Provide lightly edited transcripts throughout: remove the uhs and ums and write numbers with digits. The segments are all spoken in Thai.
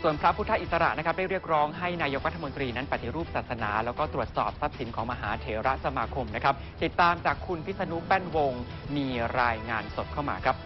ส่วนพระพุทธอิสระนะครับได้เรียกร้องให้นายกรัฐมนตรีนั้นปฏิรูปศาสนาแล้วก็ตรวจสอบทรัพย์สินของมหาเถรสมาคมนะครับติดตามจากคุณพิษณุแป้นวงศ์มีรายงานสดเข้ามาครับ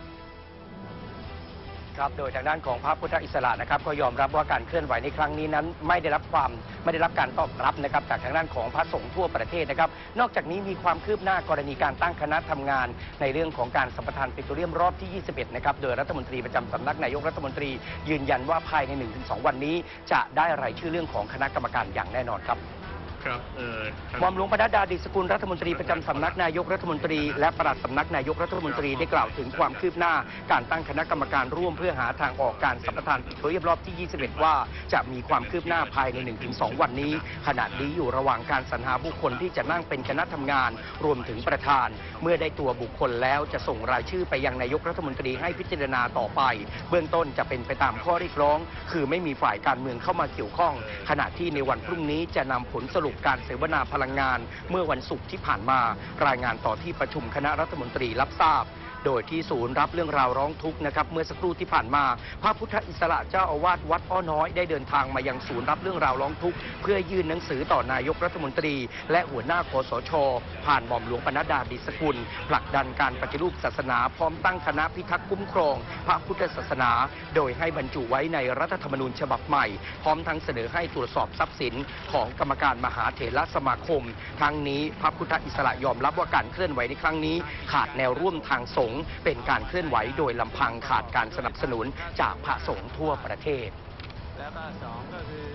โดยทางด้านของพระพุทธอิสระนะครับก็ยอมรับว่าการเคลื่อนไหวในครั้งนี้นั้นไม่ได้รับการตอบรับนะครับจากทางด้านของพระสงฆ์ทั่วประเทศนะครับนอกจากนี้มีความคืบหน้ากรณีการตั้งคณะทำงานในเรื่องของการสัมปทานปิโตรเลียมรอบที่ 21 นะครับโดยรัฐมนตรีประจำสำนักนายกรัฐมนตรียืนยันว่าภายใน 1-2 วันนี้จะได้รายชื่อเรื่องของคณะกรรมการอย่างแน่นอนครับหม่อมหลวงปนัดดา ดิษฐกุลรัฐมนตรีประจำสำนักนายกรัฐมนตรีและปลัดสำนักนายกรัฐมนตรีได้กล่าวถึงความคืบหน้าการตั้งคณะกรรมการร่วมเพื่อหาทางออกการสัมปทานปิโตรเลียมรอบที่ 21 ว่าจะมีความคืบหน้าภายใน 1-2 วันนี้ขณะนี้อยู่ระหว่างการสรรหาบุคคลที่จะนั่งเป็นคณะทำงานรวมถึงประธานเมื่อได้ตัวบุคคลแล้วจะส่งรายชื่อไปยังนายกรัฐมนตรีให้พิจารณาต่อไปเบื้องต้นจะเป็นไปตามข้อเรียกร้องคือไม่มีฝ่ายการเมืองเข้ามาเกี่ยวข้องขณะที่ในวันพรุ่งนี้จะนำผลสรุปการเสวนาพลังงานเมื่อวันศุกร์ที่ผ่านมารายงานต่อที่ประชุมคณะรัฐมนตรีรับทราบโดยที่ศูนย์รับเรื่องราวร้องทุกข์นะครับเมื่อสักครู่ที่ผ่านมาพระพุทธอิสระเจ้าอาวาสวัดอ้อน้อยได้เดินทางมายังศูนย์รับเรื่องราวร้องทุกข์เพื่อยื่นหนังสือต่อนายกรัฐมนตรีและหัวหน้าคสช.ผ่านหม่อมหลวงปนัดดา ดิษฐกุลผลักดันการปฏิรูปศาสนาพร้อมตั้งคณะพิทักษ์คุ้มครองพระพุทธศาสนาโดยให้บรรจุไว้ในรัฐธรรมนูญฉบับใหม่พร้อมทั้งเสนอให้ตรวจสอบทรัพย์สินของกรรมการมหาเถรสมาคมทั้งนี้พระพุทธอิสระยอมรับว่าการเคลื่อนไหวในครั้งนี้ขาดแนวร่วมทางสงฆ์เป็นการเคลื่อนไหวโดยลำพังขาดการสนับสนุนจากพระสงฆ์ทั่วประเทศแล้วก็สองก็คือ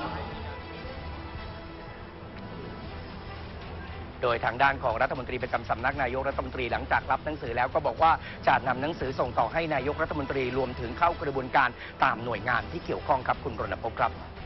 โดยทางด้านของรัฐมนตรีประจำสำนักนายกรัฐมนตรีหลังจากรับหนังสือแล้วก็บอกว่าจะนำหนังสือส่งต่อให้นายกรัฐมนตรีรวมถึงเข้ากระบวนการตามหน่วยงานที่เกี่ยวข้องครับคุณรณพงศ์ครับ